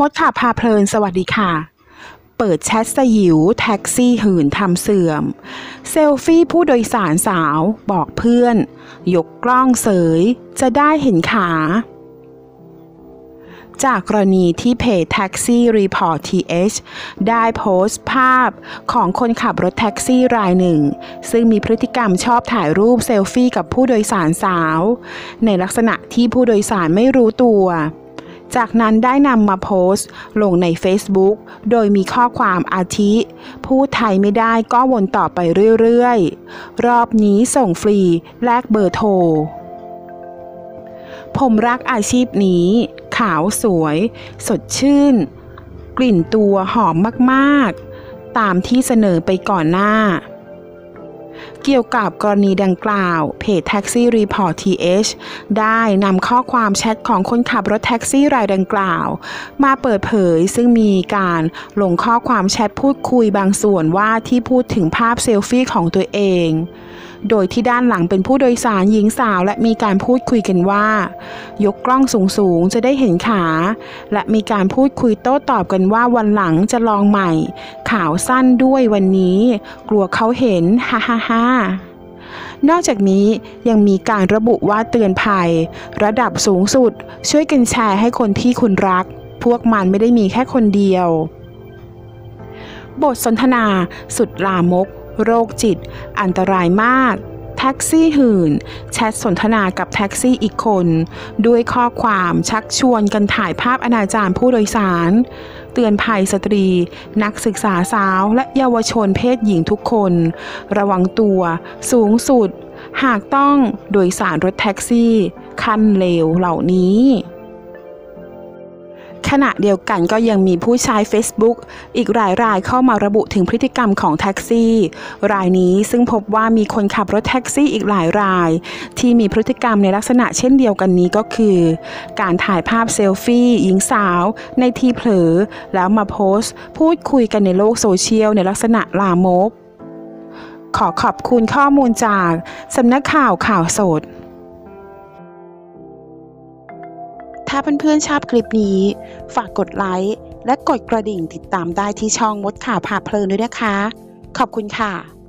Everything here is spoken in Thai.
มดข่าวพาเพลินสวัสดีค่ะเปิดแชทสยิวแท็กซี่หื่นทำเสื่อมเซลฟี่ผู้โดยสารสาวบอกเพื่อนยกกล้องเสยจะได้เห็นขาจากกรณีที่เพจแท็กซี่รีพอร์ตทีเอชได้โพสต์ภาพของคนขับรถแท็กซี่รายหนึ่งซึ่งมีพฤติกรรมชอบถ่ายรูปเซลฟี่กับผู้โดยสารสาวในลักษณะที่ผู้โดยสารไม่รู้ตัวจากนั้นได้นำมาโพสต์ลงใน Facebook โดยมีข้อความอาทิพูดไทยไม่ได้ก็วนต่อไปเรื่อยๆรอบนี้ส่งฟรีแลกเบอร์โทรผมรักอาชีพนี้ขาวสวยสดชื่นกลิ่นตัวหอมมากๆตามที่เสนอไปก่อนหน้าเกี่ยวกับกรณีดังกล่าวเพจแท็กซี่รีพอร์ตทีเอชได้นำข้อความแชทของคนขับรถแท็กซี่รายดังกล่าวมาเปิดเผยซึ่งมีการลงข้อความแชทพูดคุยบางส่วนว่าที่พูดถึงภาพเซลฟี่ของตัวเองโดยที่ด้านหลังเป็นผู้โดยสารหญิงสาวและมีการพูดคุยกันว่ายกกล้องสูงๆจะได้เห็นขาและมีการพูดคุยโต้ตอบกันว่าวันหลังจะลองใหม่ขาวสั้นด้วยวันนี้กลัวเขาเห็นฮ่าฮ่าฮ่านอกจากนี้ยังมีการระบุว่าเตือนภัยระดับสูงสุดช่วยกันแชร์ให้คนที่คุณรักพวกมันไม่ได้มีแค่คนเดียวบทสนทนาสุดลามกโรคจิตอันตรายมากแท็กซี่หื่นแชทสนทนากับแท็กซี่อีกคนด้วยข้อความชักชวนกันถ่ายภาพอนาจารผู้โดยสารเตือนภัยสตรีนักศึกษาสาวและเยาวชนเพศหญิงทุกคนระวังตัวสูงสุดหากต้องโดยสารรถแท็กซี่คันเลวเหล่านี้ขณะเดียวกันก็ยังมีผู้ใช้ Facebook อีกหลายรายเข้ามาระบุถึงพฤติกรรมของแท็กซี่รายนี้ซึ่งพบว่ามีคนขับรถแท็กซี่อีกหลายรายที่มีพฤติกรรมในลักษณะเช่นเดียวกันนี้ก็คือการถ่ายภาพเซลฟี่หญิงสาวในทีเผลอแล้วมาโพสต์พูดคุยกันในโลกโซเชียลในลักษณะลามกขอขอบคุณข้อมูลจากสำนักข่าวสดถ้าเพื่อนๆชอบคลิปนี้ฝากกดไลค์และกดกระดิ่งติดตามได้ที่ช่องมดข่าวพาเพลินด้วยนะคะขอบคุณค่ะ